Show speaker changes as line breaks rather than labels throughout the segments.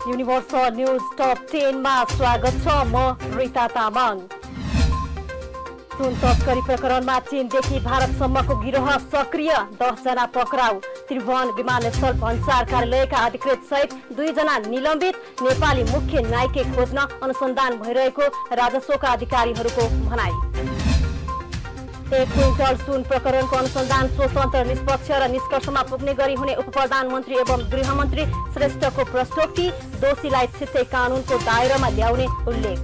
Universal news top 10 मा स्वागत छ। म रिता तामाङ। सुन तस्करी प्रकरणमा चीनदेखि भारतसम्मको गिरोह सक्रिय, 10 जना पक्राउ। त्रिभुवन विमानस्थल भन्सार कार्यालयका अधिकृत सहित 2 जना निलम्बित। नेपाली मुख्य न्यायिक खोज्न अनुसन्धान भइरहेको राजस्वका अधिकारीहरूको भनाई। 1 क्विन्टल सुन प्रकरणको अनुसन्धान स्वतन्त्र, निष्पक्ष र निष्कर्षमा पुग्ने गरी हुने उपप्रधानमन्त्री एवं गृहमन्त्री श्रेष्ठको प्रस्तोक्ति। दोषीलाई छिट्टै कानूनको दायरामा ल्याउने उल्लेख।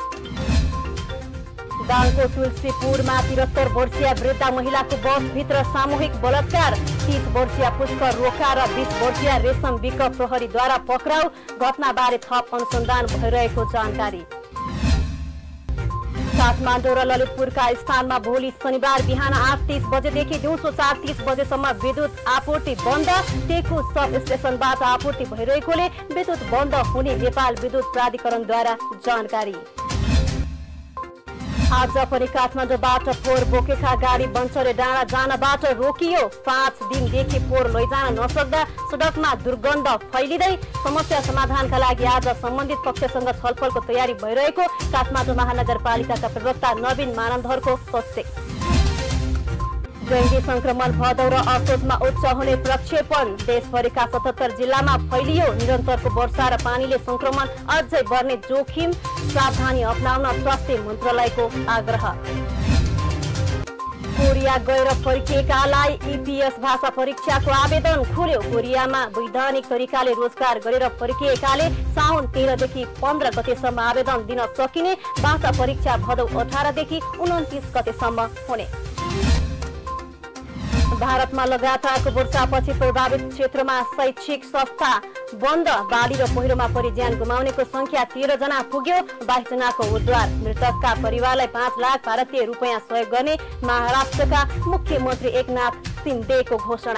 दाङको तुलसीपुरमा 73 वर्षीय वृद्ध महिलाको बसभित्र सामूहिक बलात्कार। 30 वर्षीय पुष्कर रोका र 20 वर्षीय रेशम विक प्रहरीद्वारा पक्राउ। घटनाबारे थप अनुसन्धान भइरहेको जानकारी। काठमाडौँ र ललितपुरका स्थानमा भोलि शनिबार बिहान 8:30 बजेदेखि दिउँसो 4:30 बजेसम्म विद्युत आपूर्ति बन्द। टेकु सब स्टेशनबाट आपूर्ति भइरहेकोले विद्युत बन्द हुने नेपाल विद्युत प्राधिकरणद्वारा जानकारी। आज पनि काठमाडौँबाट पोहोर बोकेका गाडी बन्चरे डाँडा जानबाट रोकियो। 5 दिनदेखि पोहोर लैजान नसक्दा सडकमा दुर्गन्ध फैलिँदै। समस्या समाधानका लागि आज सम्बन्धित पक्षसँग छलफलको तयारी भइरहेको काठमाडौँ महानगरपालिकाका प्रवक्ता नवीन मानन्दरको तथ्य। डेङ्गी संक्रमण भदौ र असोजमा उच्च हुने प्रक्षेपण। देशभरिका 77 जिल्लामा फैलियो। निरन्तरको वर्षा र पानीले संक्रमण अझै बढ्ने जोखिम। सावधानी अपनाउन स्वास्थ्य मन्त्रालयको आग्रह। कोरिया गएर फर्किएकालाई EPS भाषा परीक्षाको आवेदन खुल्यो। कोरियामा वैधानिक तरिकाले रोजगार गरेर फर्किएकाले साउन 13 देखि 15 गतेसम्म आवेदन दिन सकिने। भाषा परीक्षा भदौ 18 देखि 29 गतेसम्म हुने। भारतमा लगातारको वर्षापछि प्रभावित क्षेत्रमा शैक्षिक संस्था बन्द। बाढी र पहिरोमा परि ज्यान गुमाउनेको संख्या 13 जना पुग्यो। 22 जनाको उद्धार। मृतकका परिवारलाई 5 लाख भारतीय रुपैयाँ सहयोग गर्ने महाराष्ट्रका मुख्यमन्त्री एकनाथ शिन्देको घोषणा।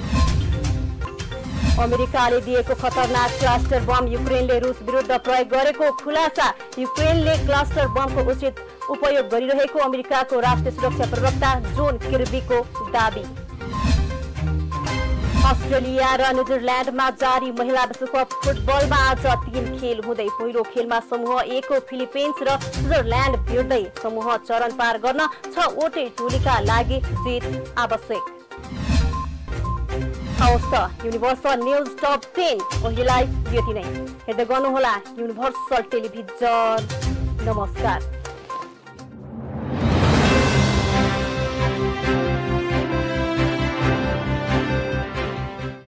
अमेरिकाले दिएको खतरनाक क्लस्टर बम युक्रेनले रुस विरुद्ध प्रयोग गरेको खुलासा। युक्रेनले क्लस्टर बमको उचित उपयोग गरिरहेको अमेरिकाको राष्ट्रिय सुरक्षा प्रवक्ता जोन किर्बीको दाबी। अस्ट्रेलिया र न्युजिल्यान्डमा जारी महिला विश्वकप फुटबलमा आज 3 खेल हुँदै। पहिलो खेलमा समूह A को फिलिपिन्स र स्विजरल्यान्ड भिड्दै। समूह चरण पार गर्न 6 वटै टोलीका लागि जित आवश्यक। हवस् त युनिभर्सल न्यूज टप 10 पहिलेलाई यति नै। हेर्दै गर्नुहोला युनिभर्सल टेलिभिजन। नमस्कार।